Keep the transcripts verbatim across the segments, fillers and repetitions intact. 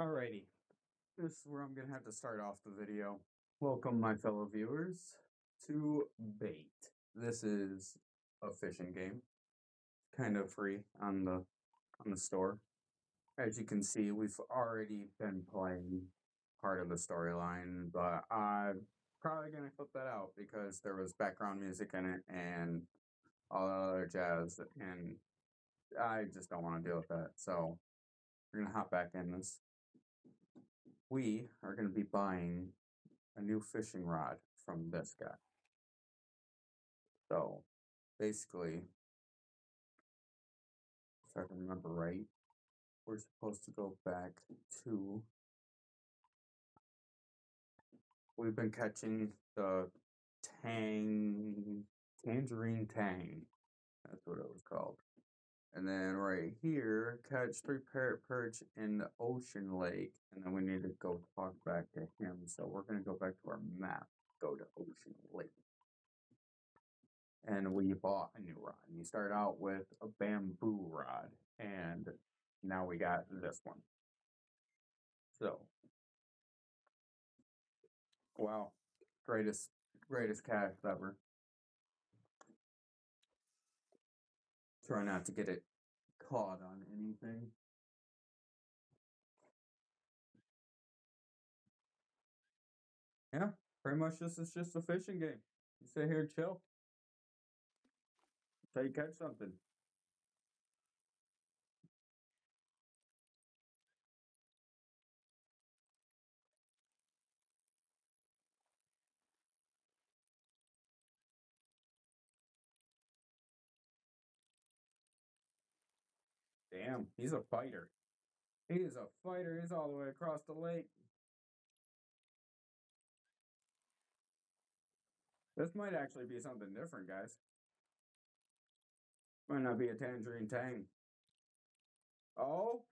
Alrighty, this is where I'm gonna have to start off the video. Welcome, my fellow viewers, to Bait. This is a fishing game, kind of free on the on the store. As you can see, we've already been playing part of the storyline, but I'm probably gonna clip that out because there was background music in it and all that other jazz, and I just don't want to deal with that. So we're gonna hop back in this. We are going to be buying a new fishing rod from this guy. So basically, if I remember right, we're supposed to go back to. We've been catching the tang, tangerine tang. That's what it was called. And then right here, catch three parrot perch in the ocean lake. And then we need to go talk back to him. So we're going to go back to our map, go to ocean lake. And we bought a new rod. You start out with a bamboo rod, and now we got this one. So, wow, greatest, greatest catch ever. Try not to get it caught on anything. Yeah, pretty much this is just a fishing game. You sit here and chill until you catch something. Damn, he's a fighter. He is a fighter. He's all the way across the lake. This might actually be something different, guys. Might not be a tangerine tang. Oh,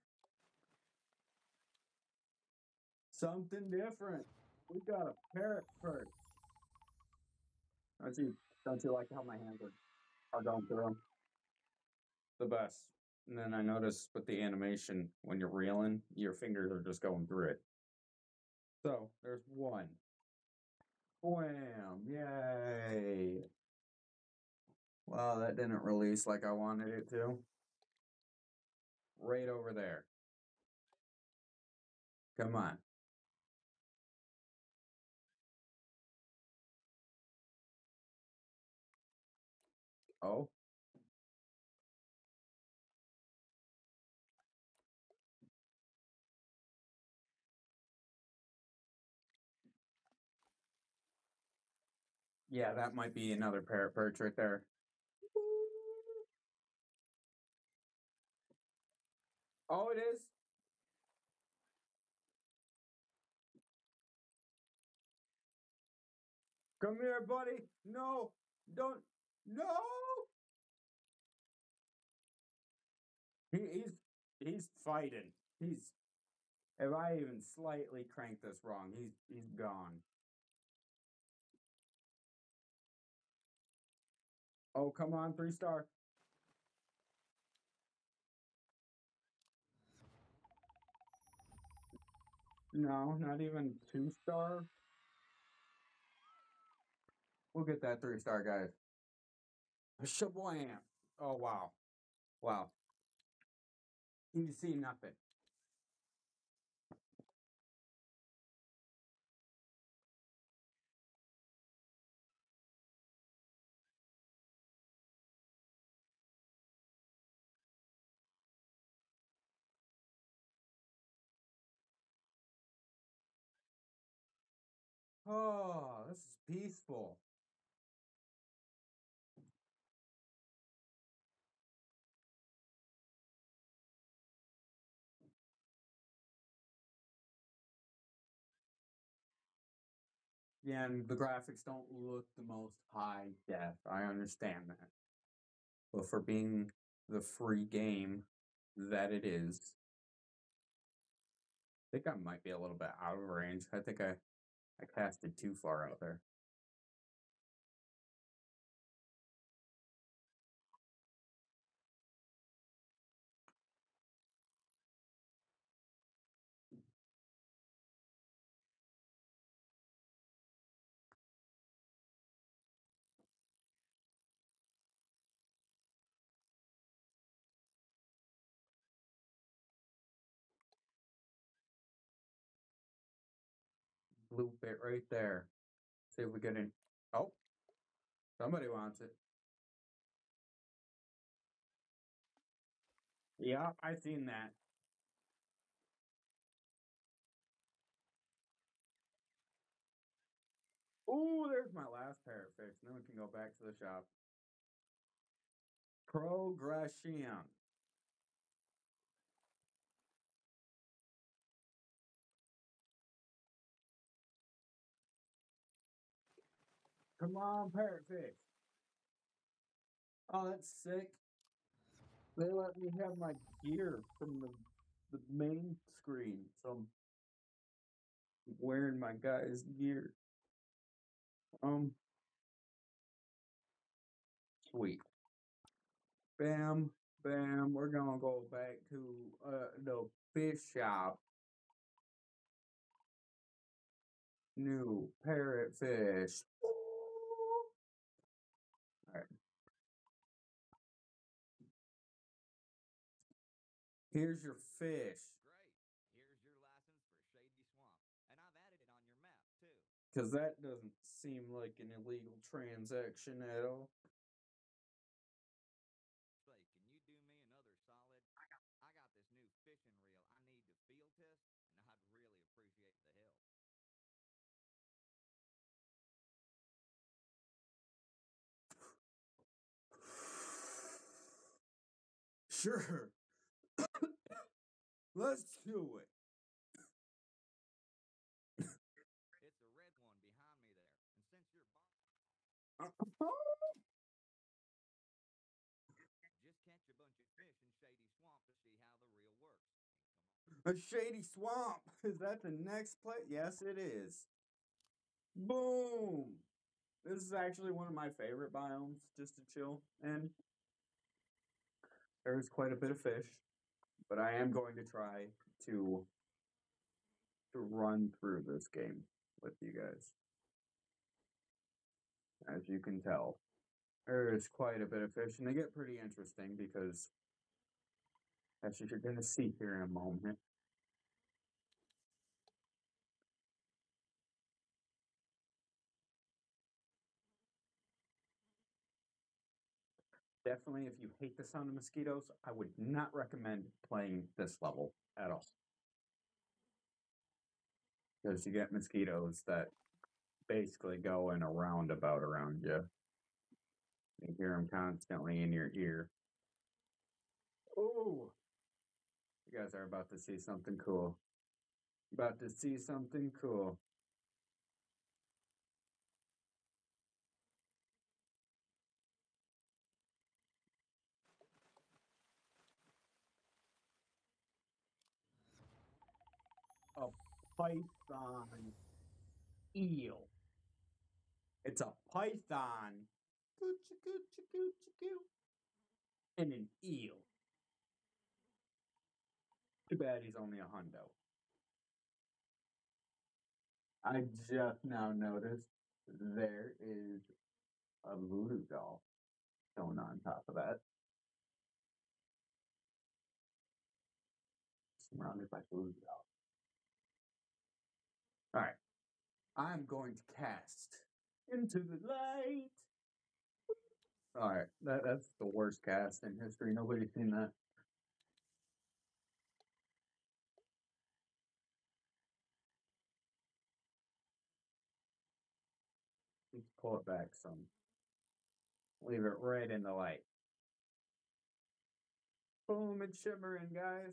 something different. We got a parrot perch. Don't you, don't you like how my hands are, are going through them? The best. And then I noticed with the animation, when you're reeling, your fingers are just going through it. So there's one. Wham! Yay! Wow, that didn't release like I wanted it to. Right over there. Come on. Oh. Yeah, that might be another parrot perch right there. Oh, it is? Come here, buddy. No, don't. No! He, he's he's fighting. He's if I even slightly crank this wrong, he's he's gone. Oh, come on, three star. No, not even two star. We'll get that three star, guys. Shablam. Oh wow, wow. You see nothing. Oh, this is peaceful. Yeah, and the graphics don't look the most high def. I understand that. But for being the free game that it is, I think I might be a little bit out of range. I think I, I casted too far out there. loop it right there. See if we get in. Oh, somebody wants it. Yeah, I seen that. Ooh, there's my last parrotfish. Then we can go back to the shop. Progression. Come on, parrotfish. Oh, that's sick. They let me have my gear from the the main screen, so I'm wearing my guy's gear. Um, sweet. Bam, bam. We're gonna go back to uh the fish shop. New parrotfish. All right. Here's your fish. Great. Here's your license for Shady Swamp. And I've added it on your map, too. Because that doesn't seem like an illegal transaction at all. Say, can you do me another solid? I got this new fishing reel I need to field test, and I'd really appreciate the help. Sure. Let's do it. It's a red one behind me there. And since you're bar- just catch a bunch of fish in Shady Swamp to see how the reel works. A shady swamp. Is that the next place? Yes, it is. Boom. This is actually one of my favorite biomes just to chill in. There's quite a bit of fish, but I am going to try to to run through this game with you guys. As you can tell, there is quite a bit of fish, and they get pretty interesting because, as you're going to see here in a moment, definitely if you hate the sound of mosquitoes, I would not recommend playing this level at all. Because you get mosquitoes that basically go in a roundabout around you. You hear them constantly in your ear. Oh, you guys are about to see something cool. About to see something cool. A python eel. It's a python. Coochie coochie coochie coo. And an eel. Too bad he's only a hundo. I just now noticed there is a voodoo doll shown on top of that. Surrounded by voodoo dolls. All right. I'm going to cast into the light. All right. That, that's the worst cast in history. Nobody's seen that. Let's pull it back some. Leave it right in the light. Boom, it's shimmering, guys.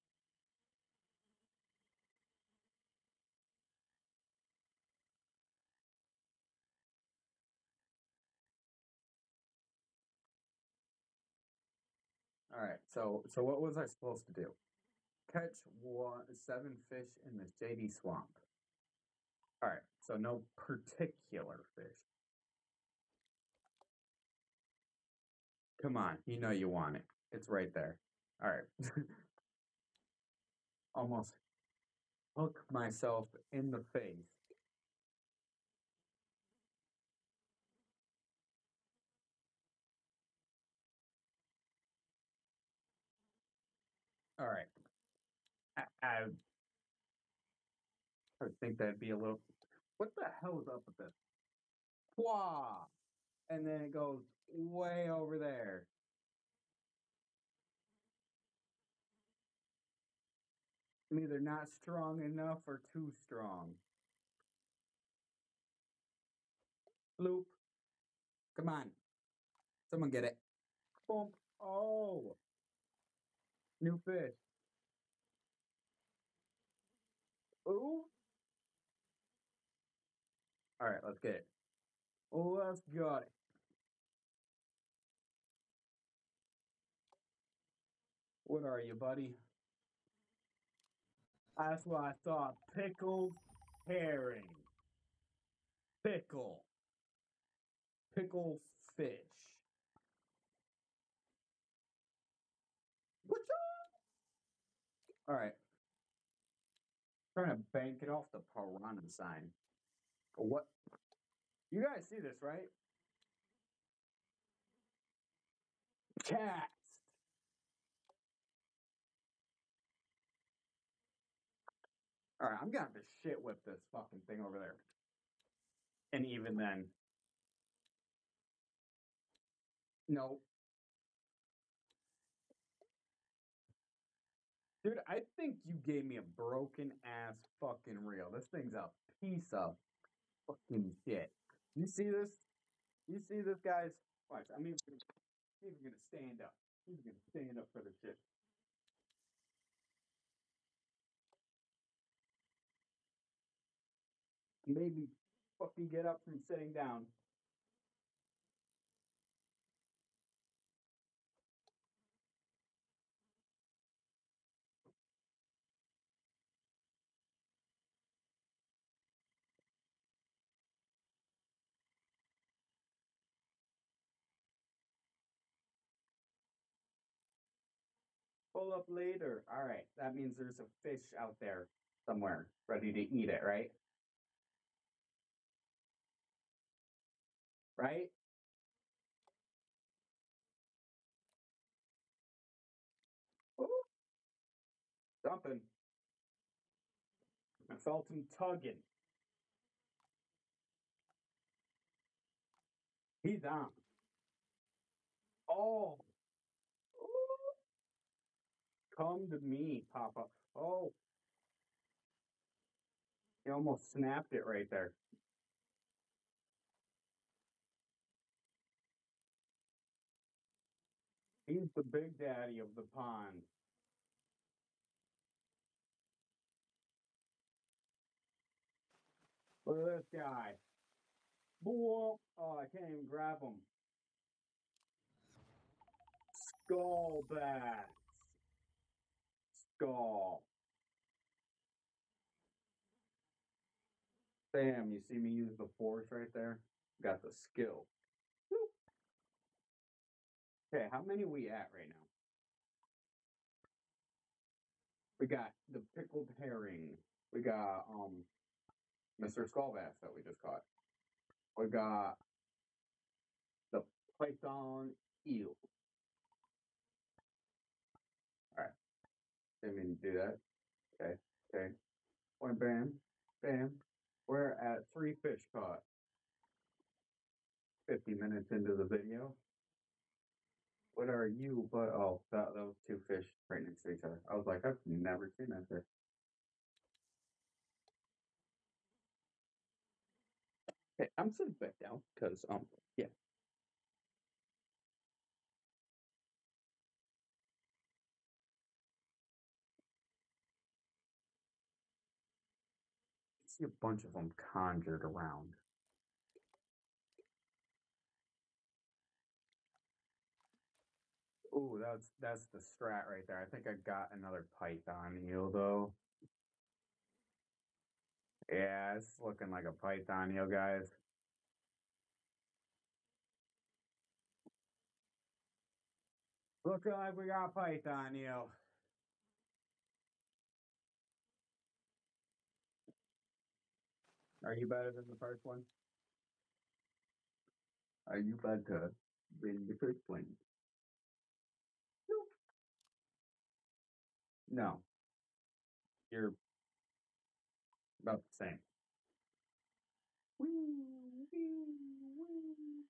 All right. So, so what was I supposed to do? Catch one, seven fish in the shady swamp. All right. So no particular fish. Come on, you know you want it. It's right there. All right. Almost hook myself in the face. All right. I, I, I think that'd be a little. What the hell is up with this? Wah! And then it goes way over there. I'm either not strong enough or too strong. Bloop. Come on. Someone get it. Boom. Oh. New fish. Ooh. All right, let's get it. Let's got it. What are you, buddy? That's what I thought. Pickled herring. Pickle. Pickle fish. What's up? All right. Trying to bank it off the piranha sign. What? You guys see this, right? Cast. All right, I'm gonna have to shit whip this fucking thing over there. And even then, no. Dude, I think you gave me a broken ass fucking reel. This thing's a piece of fucking shit. You see this? You see this, guys? Watch. I'm even, I'm even gonna stand up. I'm even gonna stand up for the shit. Maybe fucking get up from sitting down. Pull up later. All right. That means there's a fish out there somewhere ready to eat it, right? Right? Ooh, something. I felt him tugging. He's on. Oh. Ooh. Come to me, Papa. Oh. He almost snapped it right there. He's the big daddy of the pond. Look at this guy. Whoa. Oh, I can't even grab him. Skull bass. Skull. Bam, you see me use the force right there? Got the skill. Whoop. Okay, how many we at right now? We got the pickled herring. We got um Mister Skull Bass that we just caught. We got the python eel. All right, didn't mean to do that. Okay, okay. Point, bam, bam. We're at three fish caught. fifty minutes into the video. What are you? But oh, that, those two fish right next to each other. I was like, I've never seen that fish. Okay, I'm sitting back down because um yeah. See a bunch of them conjured around. Ooh, that's that's the strat right there. I think I got another python eel though. Yeah, it's looking like a python eel, guys. Looking like we got python eel. Are you better than the first one? Are you better than the first one? Nope. No. You're about the same. Wee, wee, wee.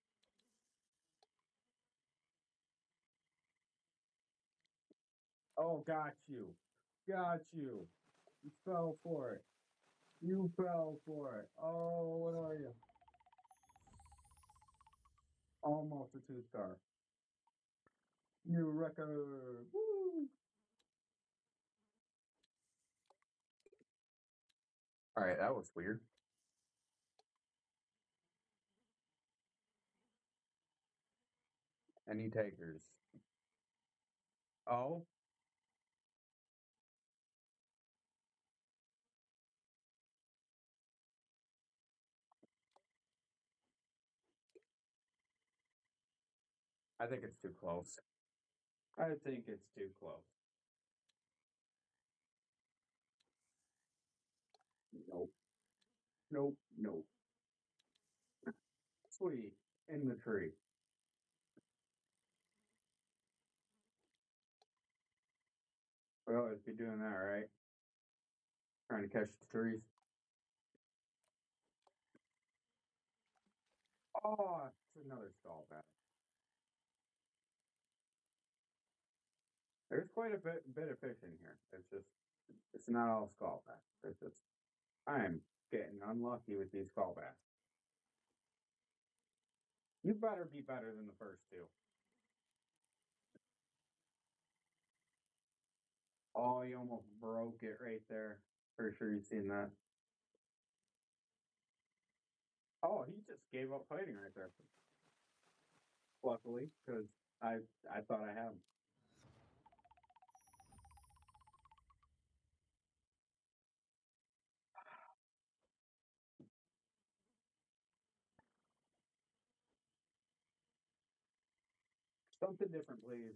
Oh, got you. Got you. You fell for it. You fell for it. Oh, what are you? Almost a two star. New record. Woo! All right, that was weird. Any takers? Oh, I think it's too close. I think it's too close. Nope. Nope. Nope. Sweet. In the tree. We always be doing that, right? Trying to catch the trees. Oh, it's another stall back. There's quite a bit, bit of fish in here. It's just, it's not all skull bass. It's just, I'm getting unlucky with these skull bass. You better be better than the first two. Oh, you almost broke it right there. For sure you've seen that. Oh, he just gave up fighting right there. Luckily, because I I thought I had him. Something different, please.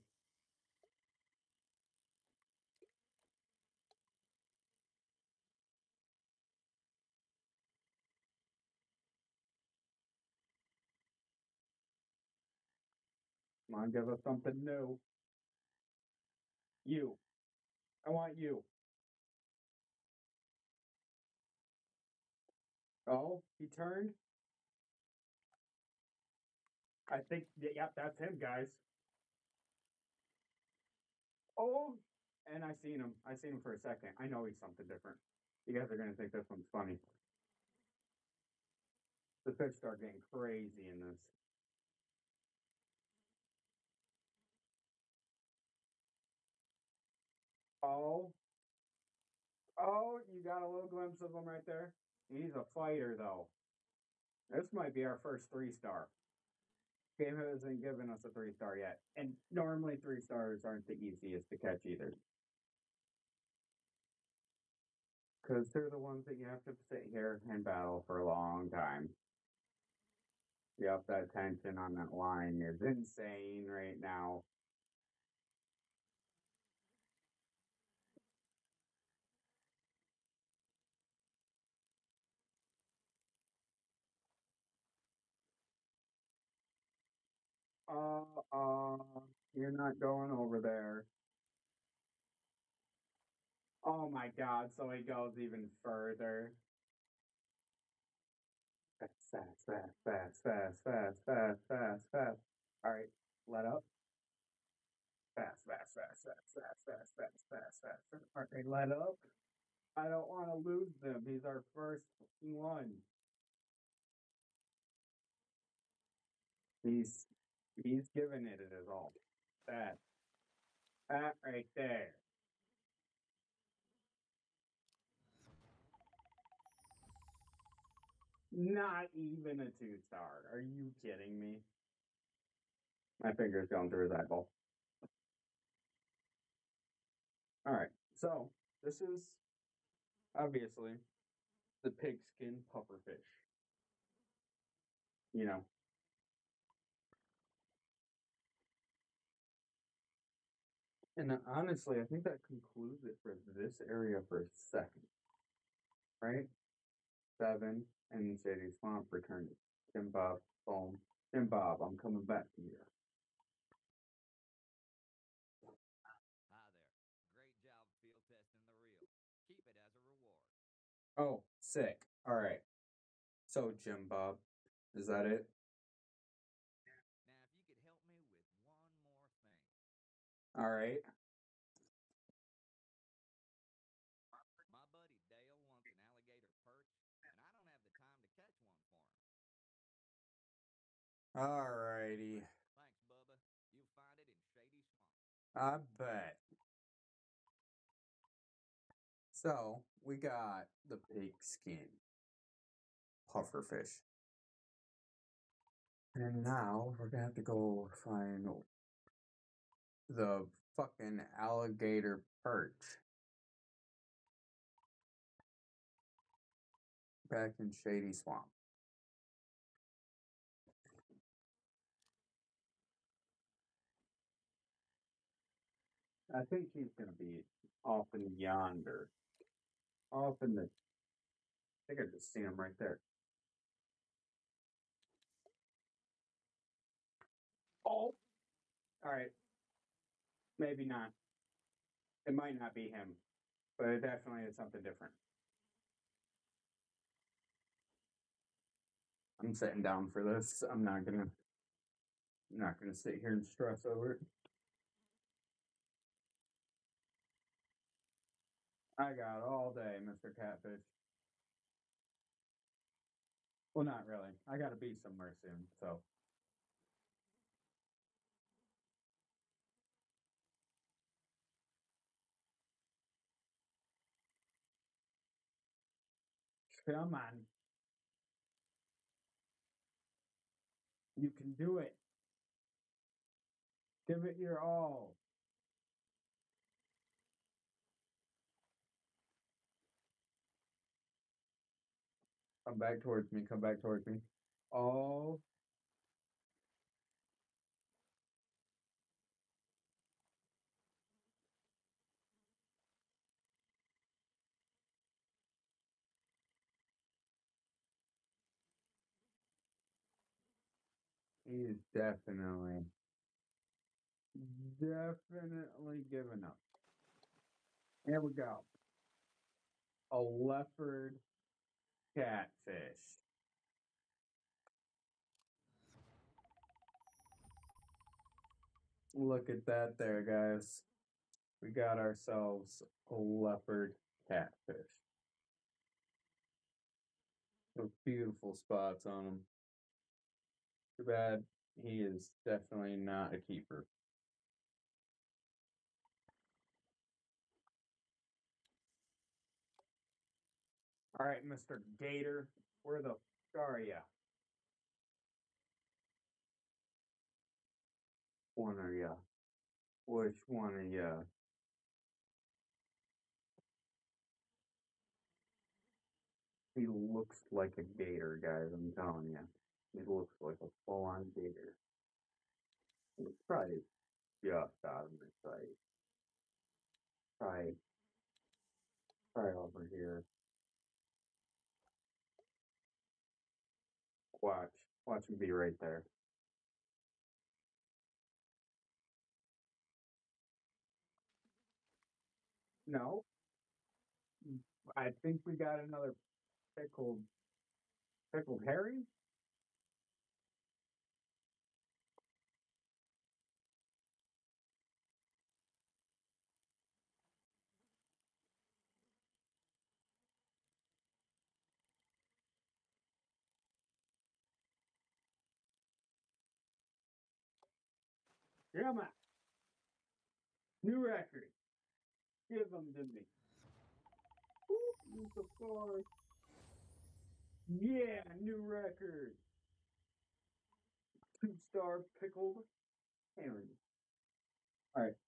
Come on, give us something new. You. I want you. Oh, he turned. I think, yep, that's him, guys. Oh, and I seen him. I seen him for a second. I know he's something different. You guys are gonna think this one's funny. The fish start getting crazy in this. Oh, oh, you got a little glimpse of him right there. He's a fighter, though. This might be our first three star. Game hasn't given us a three star yet, and normally three stars aren't the easiest to catch either. Because they're the ones that you have to sit here and battle for a long time. Yep, that tension on that line is insane right now. Uh, uh, you're not going over there. Oh my god, so he goes even further. Fast, fast, fast, fast, fast, fast, fast, fast, fast. Alright, let up. Fast, fast, fast, fast, fast, fast, fast, fast, fast. Alright, let up. I don't want to lose them. He's our first one. He's he's giving it his all. That that right there. Not even a two star. Are you kidding me? My finger's going through his eyeball. All right, so this is obviously the pigskin pufferfish. You know, and uh, honestly, I think that concludes it for this area for a second, right? Seven and Shady Swamp returning. Jim Bob, boom. Jim Bob, I'm coming back to you. Hi there. Great job field testing the reel. Keep it as a reward. Oh, sick. All right. So, Jim Bob, is that it? Now, if you could help me with one more thing. All right. My buddy Dale wants an alligator perch, and I don't have the time to catch one for him. All righty. Thanks, Bubba. You'll find it in Shady Swamp. I bet. So, we got the pigskin pufferfish. And now we're gonna have to go find the fucking alligator perch. Back in Shady Swamp. I think he's gonna be off in yonder. Off in the... I think I just see him right there. Oh! Alright. Maybe not. It might not be him. But it definitely is something different. I'm sitting down for this. I'm not gonna... I'm not gonna sit here and stress over it. I got all day, Mister Catfish. Well, not really. I gotta be somewhere soon, so... Come on. You can do it. Give it your all. Come back towards me. Come back towards me. Oh. He is definitely, definitely giving up. Here we go. A leopard catfish. Look at that there, guys. We got ourselves a leopard catfish. Those beautiful spots on him. Too bad he is definitely not a keeper. All right, Mister Gator, where the fuck are ya? One are ya? Which one are ya? He looks like a gator, guys, I'm telling you. He looks like a full-on gator. He's probably just out of my sight. Try, try over here. Watch. Watch him be right there. No. I think we got another pickled, pickled herring. Come on. New record. Give them to me. Ooh, so far. Yeah, new record. Two star pickled herring. All right.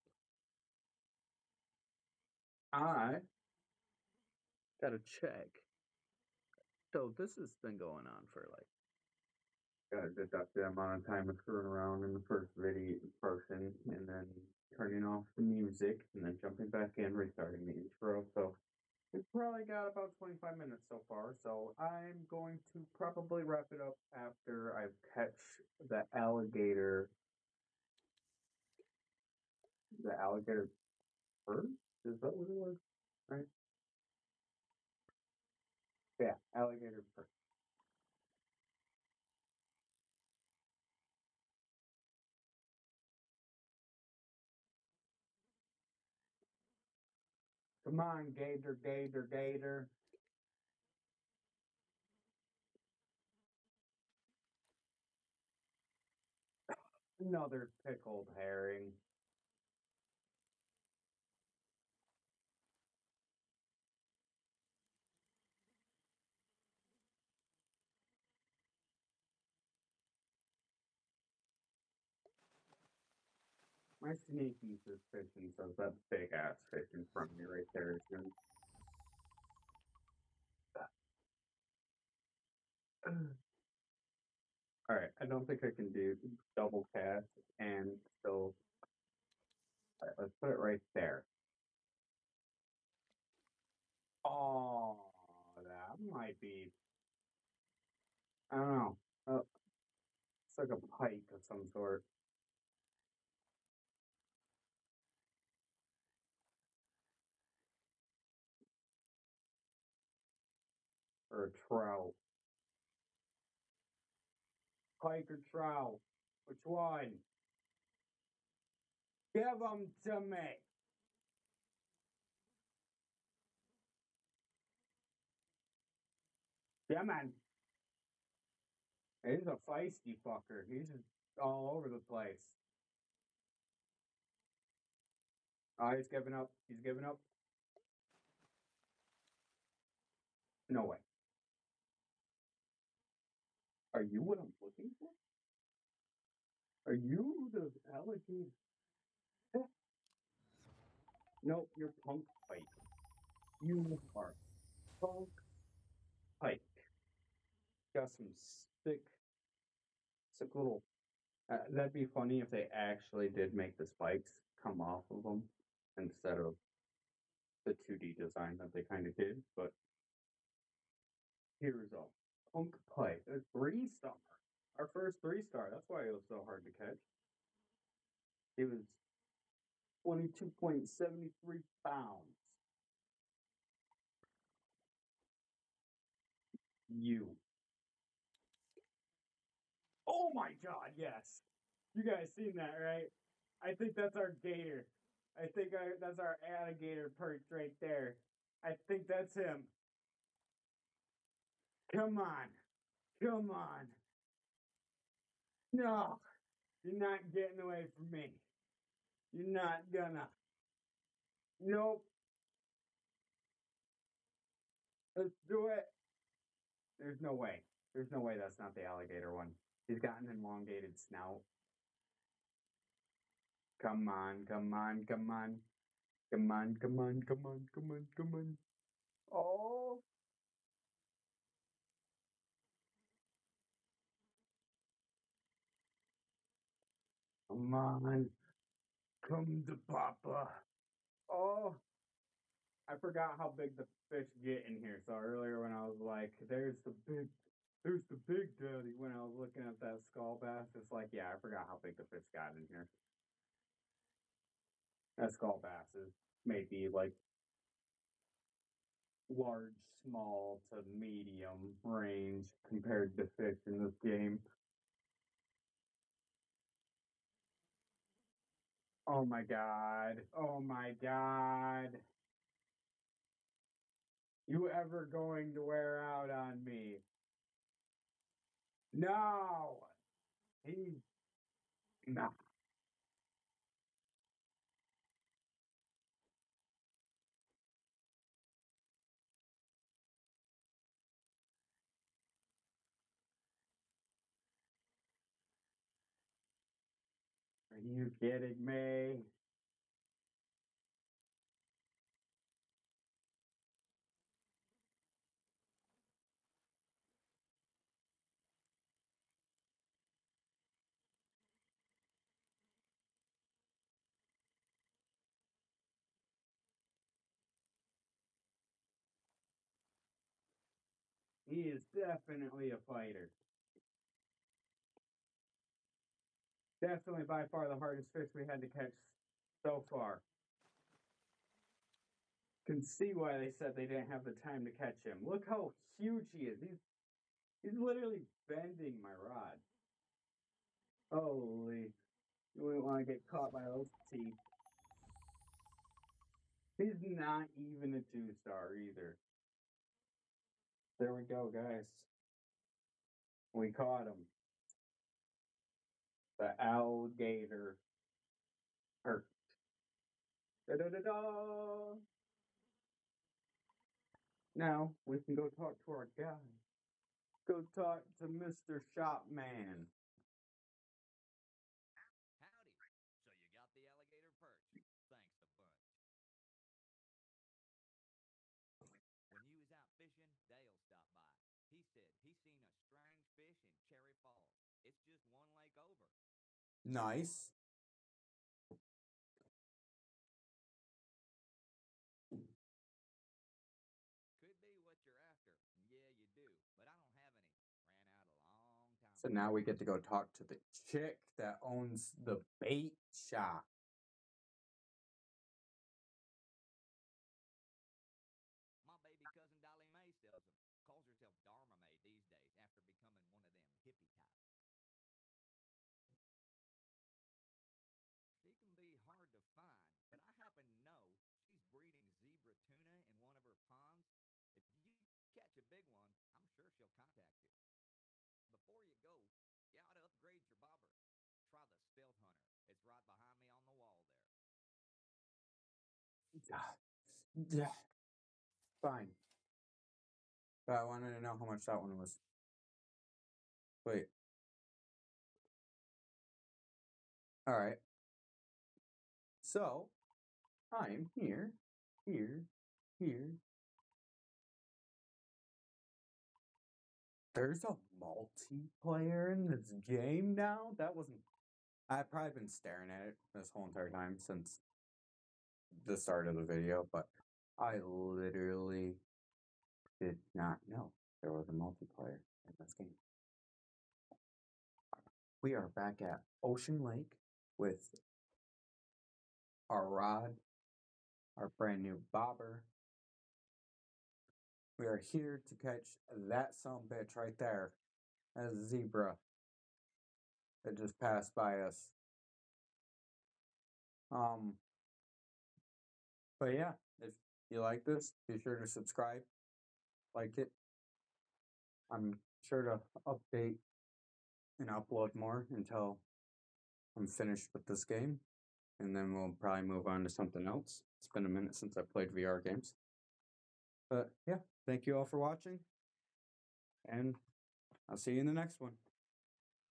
I gotta check. So this has been going on for like. Gotta deduct the amount of time of screwing around in the first video person, and then turning off the music, and then jumping back in, restarting the intro. So we've probably got about twenty-five minutes so far. So I'm going to probably wrap it up after I catch the alligator. The alligator perch? Is that what it was? Right? Yeah, alligator perch. Come on, gator, gator, gator. Another pickled herring. My sneaky suspicion says that big ass fish in front of me right there is gonna. Alright, I don't think I can do double cast and still. Alright, let's put it right there. Oh, that might be. I don't know. Oh, it's like a pike of some sort. Or a trout. Pike or trout? Which one? Give them to me. Yeah, man. He's a feisty fucker. He's just all over the place. Oh, he's giving up. He's giving up. No way. Are you what I'm looking for? Are you the alligator? Nope, you're punk pike. You are punk pike. Got some sick, sick little. Uh, that'd be funny if they actually did make the spikes come off of them instead of the two D design that they kind of did. But here's a punk pike, a three star. Our first three star. That's why it was so hard to catch. It was twenty-two point seven three pounds. You. Oh my god, yes. You guys seen that, right? I think that's our gator. I think I, that's our alligator perch right there. I think that's him. Come on. Come on. No. You're not getting away from me. You're not gonna. Nope. Let's do it. There's no way. There's no way that's not the alligator one. He's got an elongated snout. Come on, come on, come on. Come on, come on, come on, come on, come on. Oh. Come on. Come to Papa. Oh. I forgot how big the fish get in here. So earlier when I was like, there's the big, there's the big daddy. When I was looking at that skull bass, it's like, yeah, I forgot how big the fish got in here. That skull bass is maybe like large, small to medium range compared to fish in this game. Oh my god. Oh my god. You ever going to wear out on me? No. He. Nah. Are you kidding me? He is definitely a fighter. Definitely by far the hardest fish we had to catch so far. Can see why they said they didn't have the time to catch him. Look how huge he is. He's he's literally bending my rod. Holy. You wouldn't want to get caught by those teeth. He's not even a two star either. There we go, guys. We caught him. The alligator perk. Da da da da. Now we can go talk to our guy. Go talk to Mister Shopman. Howdy. So you got the alligator perch. Thanks a bunch. When you was out fishing, Dale stopped by. He said he seen a strange fish in Cherry Falls. It's just one lake over. Nice. Could be what you're after. Yeah, you do. But I don't have any. Ran out a long time So ago. now we get to go talk to the chick that owns the bait shop. My baby cousin Dolly Mae sells them. Calls herself Dharma Mae these days after becoming one of them hippie types. She can be hard to find, but I happen to know she's breeding zebra tuna in one of her ponds. If you catch a big one, I'm sure she'll contact you. Before you go, you ought to upgrade your bobber. Try the Stealth Hunter. It's right behind me on the wall there. Yeah. Fine. But I wanted to know how much that one was. Wait. Alright. So, I'm here, here, here. There's a multiplayer in this game now? That wasn't... I've probably been staring at it this whole entire time since the start of the video, but I literally did not know there was a multiplayer in this game. We are back at Ocean Lake with our rod, our brand new bobber. We are here to catch that sumbitch right there. That's a zebra that just passed by us. Um, but yeah, if you like this, be sure to subscribe, like it. I'm sure to update and upload more until I'm finished with this game, and then we'll probably move on to something else. It's been a minute since I played V R games. But yeah, thank you all for watching, and I'll see you in the next one.